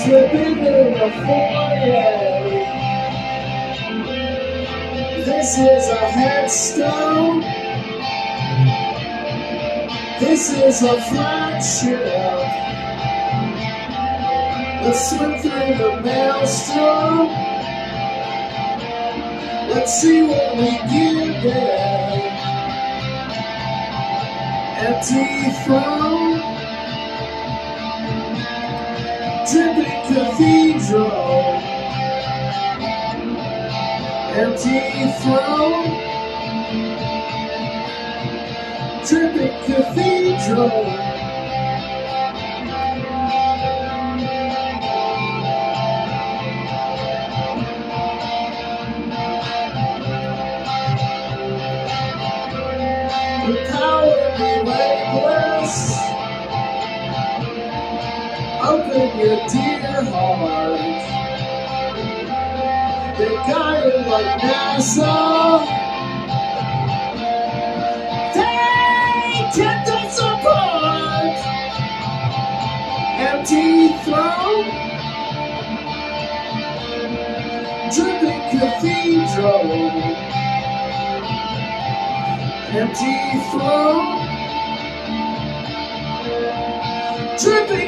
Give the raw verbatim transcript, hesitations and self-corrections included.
Dripping in the foyer. This is a headstone. This is a flagship. Let's swim through the maelstrom. Let's see what we give it. Empty throne, dripping cathedral. Empty throne, dripping cathedral. The power be weightless. Open your dear heart. They guided like NASA. They kept us apart. Empty throne, dripping cathedral. Empty throne, dripping